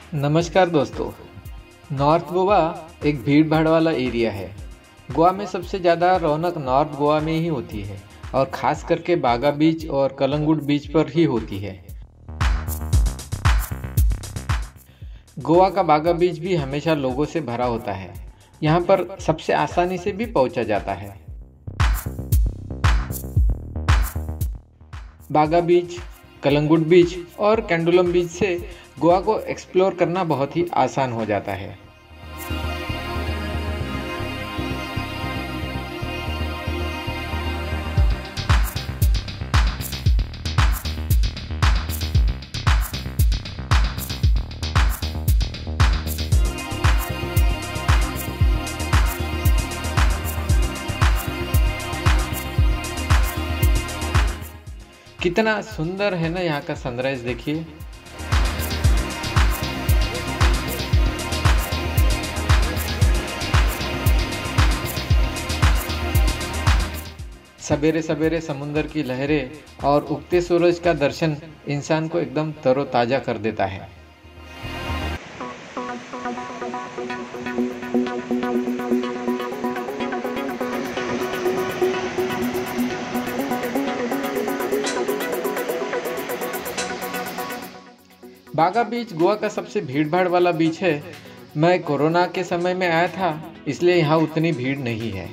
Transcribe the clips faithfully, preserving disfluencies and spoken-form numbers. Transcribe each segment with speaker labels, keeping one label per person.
Speaker 1: नमस्कार दोस्तों। नॉर्थ गोवा एक भीड़ भाड़ वाला एरिया है। गोवा में सबसे ज़्यादा रौनक नॉर्थ गोवा में ही होती है और ख़ास करके बागा बीच और कलंगुट बीच पर ही होती है। गोवा का बागा बीच भी हमेशा लोगों से भरा होता है। यहाँ पर सबसे आसानी से भी पहुँचा जाता है। बागा बीच, कलंगुट बीच और कैंडुलम बीच से गोवा को एक्सप्लोर करना बहुत ही आसान हो जाता है। कितना सुंदर है ना यहाँ का सनराइज, देखिए। सवेरे सवेरे समुंदर की लहरें और उगते सूरज का दर्शन इंसान को एकदम तरोताजा कर देता है। बागा बीच गोवा का सबसे भीड़ भाड़ वाला बीच है। मैं कोरोना के समय में आया था, इसलिए यहाँ उतनी भीड़ नहीं है।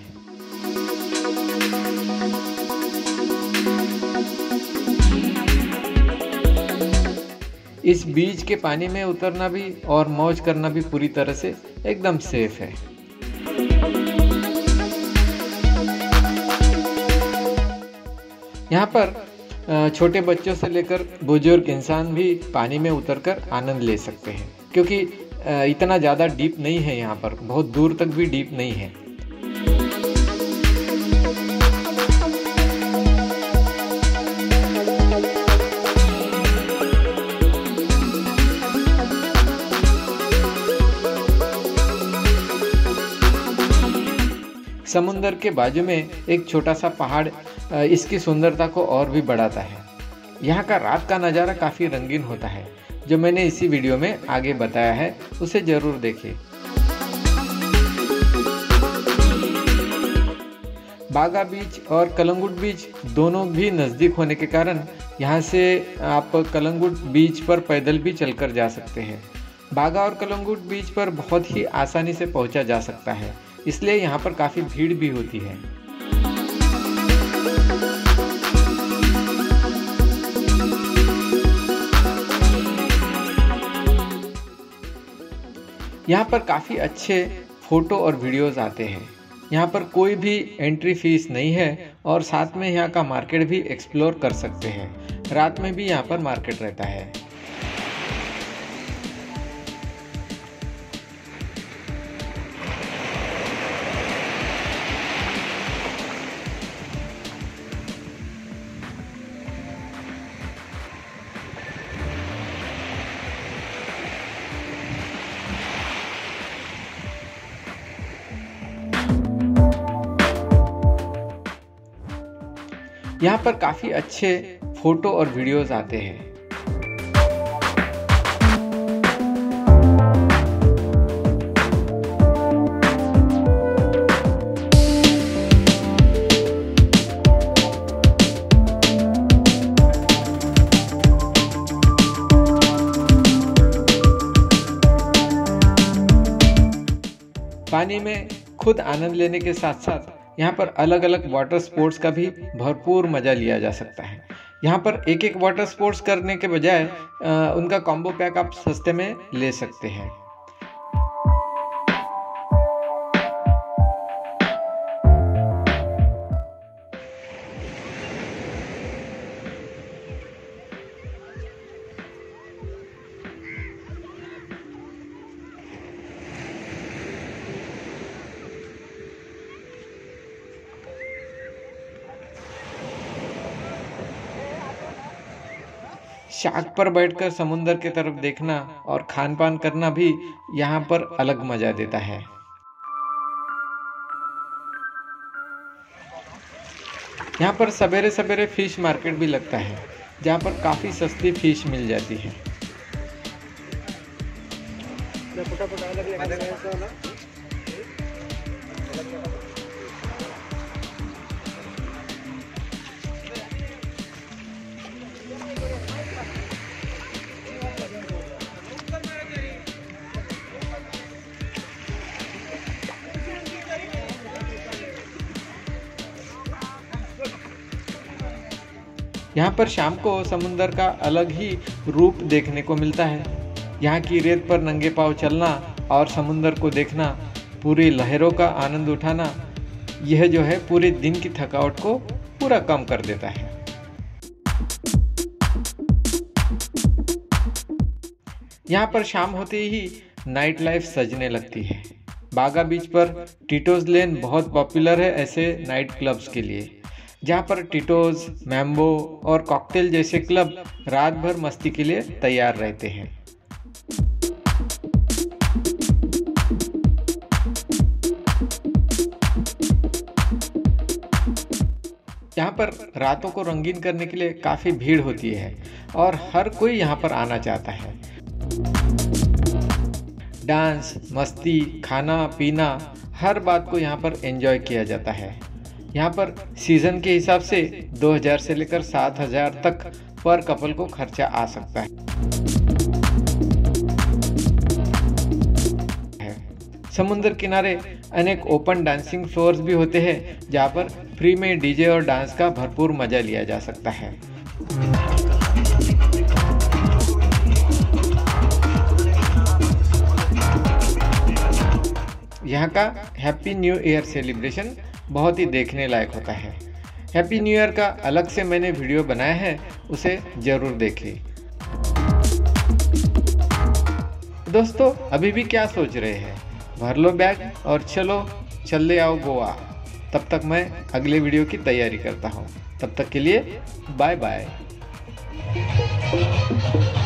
Speaker 1: इस बीच के पानी में उतरना भी और मौज करना भी पूरी तरह से एकदम सेफ है। यहाँ पर छोटे बच्चों से लेकर बुजुर्ग इंसान भी पानी में उतरकर आनंद ले सकते हैं, क्योंकि इतना ज़्यादा डीप नहीं है। यहाँ पर बहुत दूर तक भी डीप नहीं है। समुंदर के बाजू में एक छोटा सा पहाड़ इसकी सुंदरता को और भी बढ़ाता है। यहाँ का रात का नज़ारा काफ़ी रंगीन होता है, जो मैंने इसी वीडियो में आगे बताया है, उसे ज़रूर देखिए। बागा बीच और कलंगुट बीच दोनों भी नज़दीक होने के कारण यहाँ से आप कलंगुट बीच पर पैदल भी चलकर जा सकते हैं। बागा और कलंगुट बीच पर बहुत ही आसानी से पहुँचा जा सकता है, इसलिए यहाँ पर काफ़ी भीड़ भी होती है। यहाँ पर काफ़ी अच्छे फ़ोटो और वीडियोज़ आते हैं। यहाँ पर कोई भी एंट्री फीस नहीं है और साथ में यहाँ का मार्केट भी एक्सप्लोर कर सकते हैं। रात में भी यहाँ पर मार्केट रहता है। यहाँ पर काफ़ी अच्छे फ़ोटो और वीडियोज़ आते हैं। पानी में खुद आनंद लेने के साथ साथ यहाँ पर अलग अलग वाटर स्पोर्ट्स का भी भरपूर मज़ा लिया जा सकता है। यहाँ पर एक एक वाटर स्पोर्ट्स करने के बजाय उनका कॉम्बो पैक आप सस्ते में ले सकते हैं। शाक पर बैठकर समुंदर की तरफ देखना और खान पान करना भी यहाँ पर अलग मजा देता है। यहाँ पर सवेरे सवेरे फिश मार्केट भी लगता है, जहाँ पर काफ़ी सस्ती फिश मिल जाती है। यहाँ पर शाम को समुंदर का अलग ही रूप देखने को मिलता है। यहाँ की रेत पर नंगे पांव चलना और समुंदर को देखना, पूरी लहरों का आनंद उठाना, यह जो है पूरे दिन की थकावट को पूरा कम कर देता है। यहाँ पर शाम होते ही नाइट लाइफ सजने लगती है। बागा बीच पर टीटोज लेन बहुत पॉपुलर है ऐसे नाइट क्लब्स के लिए, जहाँ पर टीटोज, मैम्बो और कॉकटेल जैसे क्लब रात भर मस्ती के लिए तैयार रहते हैं। यहाँ पर रातों को रंगीन करने के लिए काफ़ी भीड़ होती है और हर कोई यहाँ पर आना चाहता है। डांस, मस्ती, खाना पीना, हर बात को यहाँ पर एंजॉय किया जाता है। यहाँ पर सीजन के हिसाब से दो हज़ार से लेकर सात हज़ार तक पर कपल को खर्चा आ सकता है। समुद्र किनारे अनेक ओपन डांसिंग फ्लोर्स भी होते हैं, जहाँ पर फ्री में डीजे और डांस का भरपूर मजा लिया जा सकता है। यहाँ का हैप्पी न्यू ईयर सेलिब्रेशन बहुत ही देखने लायक होता है। हैप्पी न्यू ईयर का अलग से मैंने वीडियो बनाया है, उसे जरूर देखें। दोस्तों, अभी भी क्या सोच रहे हैं? भर लो बैग और चलो चल ले आओ गोवा। तब तक मैं अगले वीडियो की तैयारी करता हूँ। तब तक के लिए बाय बाय।